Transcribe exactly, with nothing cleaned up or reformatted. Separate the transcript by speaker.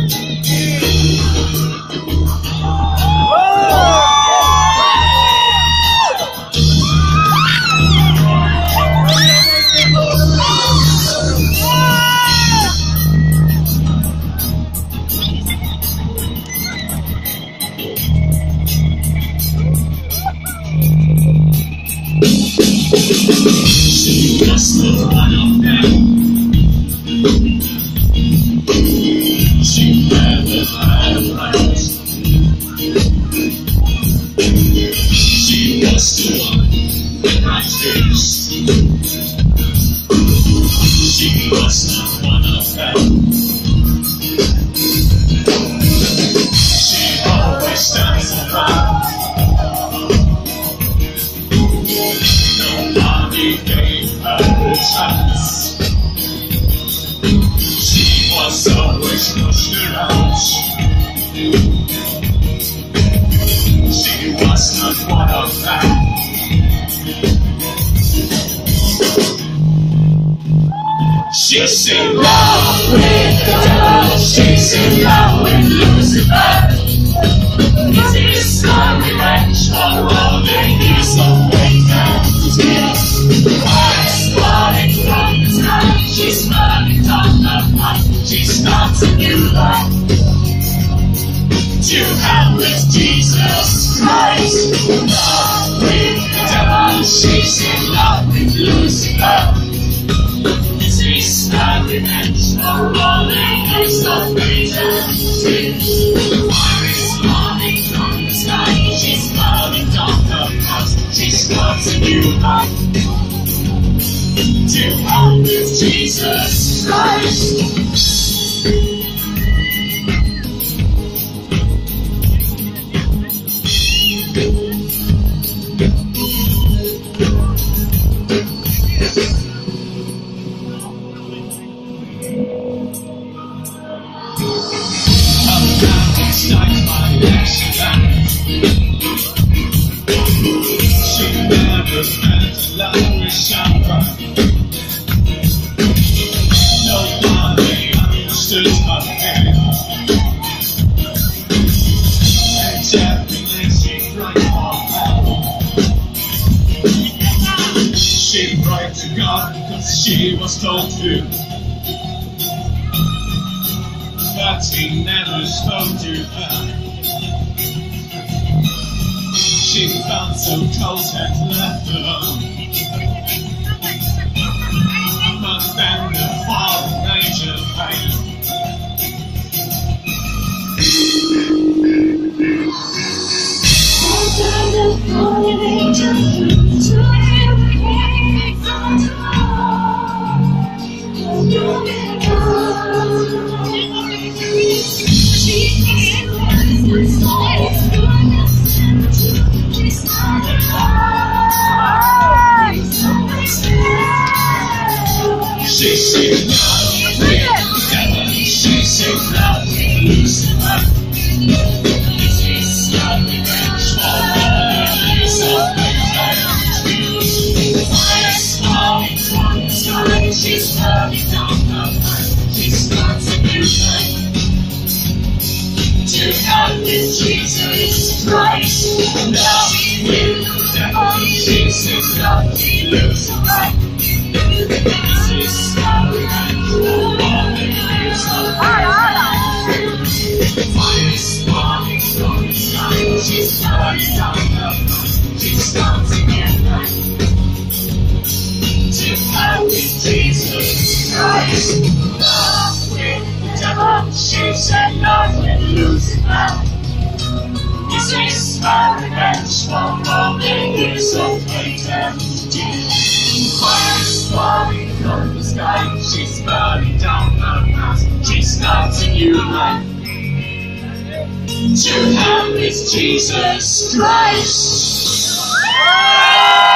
Speaker 1: She was the one of them. She never had a right. She was the one with my tears. She was not one of them. She always stands around. Nobody gave her a chance. She was always pushed around. She was not one of them. She's in love with the devil. She's in love with Lucifer. This is her revenge for all the years of waiting. Fires falling from the sky. She's burning down the path. She's not a new life. To hell with Jesus Christ. Love with the devil. She's in love with Lucifer. This is her revenge for all the years of waiting. Fire is falling from the sky. She's burning down the path. She's got a new life. To hell with Jesus Christ. She never felt love with someone. Nobody understood her pain. And everything she cried for help. She prayed to God because she was told to. But he never spoke to her. She felt so cold and left alone. But then the fallen angel failed. Then the fallen angel flew to every king from the world. She came and saw goodness. She's in love with the devil. She's in love with Lucifer. This is her revenge for all the years of waiting. Fire's falling from the sky. She's burning down the path. She's got a new life. To hell with Jesus Christ. Love with the devil. She's in love with Lucifer. This is her revenge for all the years of waiting. Fire's falling from the sky. She's burning down the path. She's got a new life. To hell with Jesus Christ. Love with the devil. She's in love with Lucifer. This is her revenge for all the years of waiting. Fire's falling from the sky. She's burning down her path. She's got a new life. To hell with Jesus Christ.